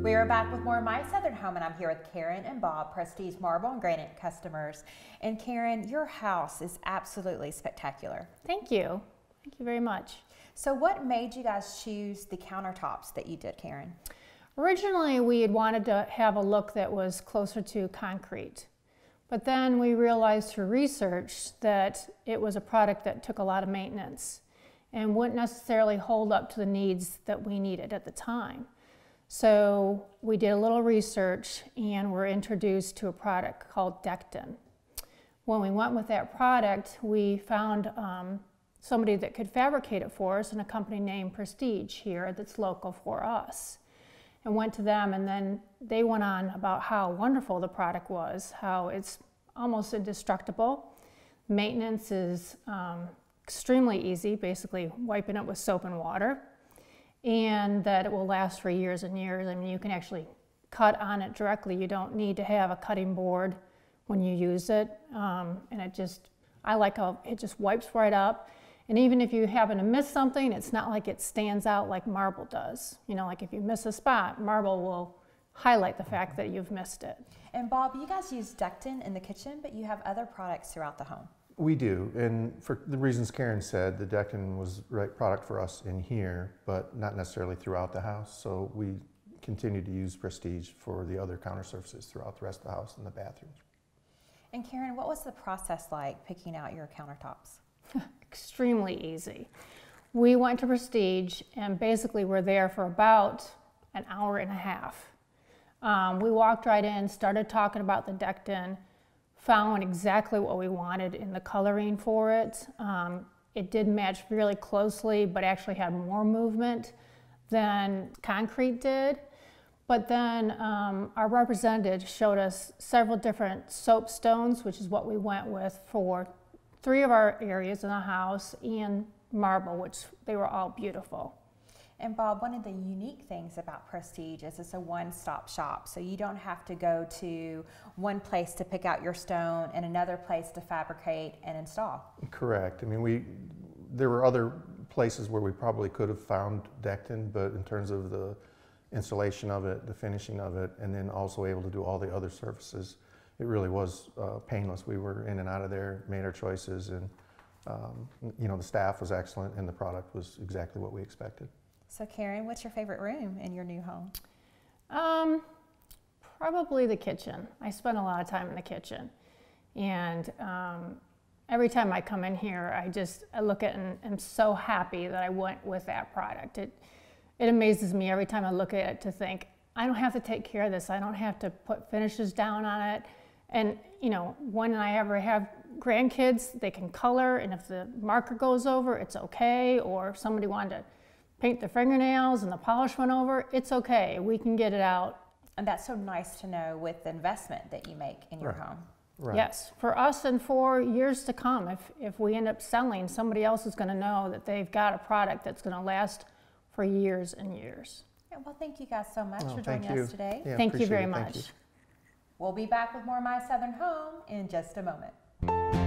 We are back with more of My Southern Home, and I'm here with Karen and Bob, Prestige Marble and Granite customers. And Karen, your house is absolutely spectacular. Thank you. Thank you very much. So what made you guys choose the countertops that you did, Karen? Originally, we had wanted to have a look that was closer to concrete. But then we realized through research that it was a product that took a lot of maintenance and wouldn't necessarily hold up to the needs that we needed at the time. So we did a little research and were introduced to a product called dekton. When we went with that product, we found somebody that could fabricate it for us, and a company named Prestige here that's local for us. And went to them, and then they went on about how wonderful the product was, how it's almost indestructible. Maintenance is extremely easy, basically wiping it with soap and water, and that it will last for years and years. I mean, you can actually cut on it directly. You don't need to have a cutting board when you use it. And I like how it just wipes right up. And even if you happen to miss something, it's not like it stands out like marble does. You know, like if you miss a spot, marble will highlight the fact that you've missed it. And Bob, you guys use dekton in the kitchen, but you have other products throughout the home. We do, and for the reasons Karen said, the dekton was the right product for us in here, but not necessarily throughout the house. So we continue to use Prestige for the other counter surfaces throughout the rest of the house and the bathrooms. And Karen, what was the process like picking out your countertops? Extremely easy. We went to Prestige and basically were there for about an hour and a half. We walked right in, started talking about the dekton, found exactly what we wanted in the coloring for it. It did match really closely, but actually had more movement than concrete did. But then our representative showed us several different soapstones, which is what we went with for 3 of our areas in the house, and marble, which they were all beautiful. And Bob, one of the unique things about Prestige is it's a one-stop shop, so you don't have to go to one place to pick out your stone and another place to fabricate and install. Correct. I mean, there were other places where we probably could have found dekton, but in terms of the installation of it, the finishing of it, and then also able to do all the other surfaces, it really was painless. We were in and out of there, made our choices, and you know, the staff was excellent and the product was exactly what we expected. So Karen, what's your favorite room in your new home? Probably the kitchen. I spend a lot of time in the kitchen, and every time I come in here, I look at it and am so happy that I went with that product. It amazes me every time I look at it to think, I don't have to take care of this. I don't have to put finishes down on it. And you know, when I ever have grandkids, they can color, and if the marker goes over, it's okay. Or if somebody wanted to paint the fingernails and the polish went over, it's okay. We can get it out. And that's so nice to know with the investment that you make in your home. Right. Yes, for us and for years to come. If we end up selling, somebody else is going to know that they've got a product that's going to last for years and years. Yeah, well, thank you guys so much for joining us today. Yeah, thank you very it. much. Thank you. We'll be back with more My Southern Home in just a moment.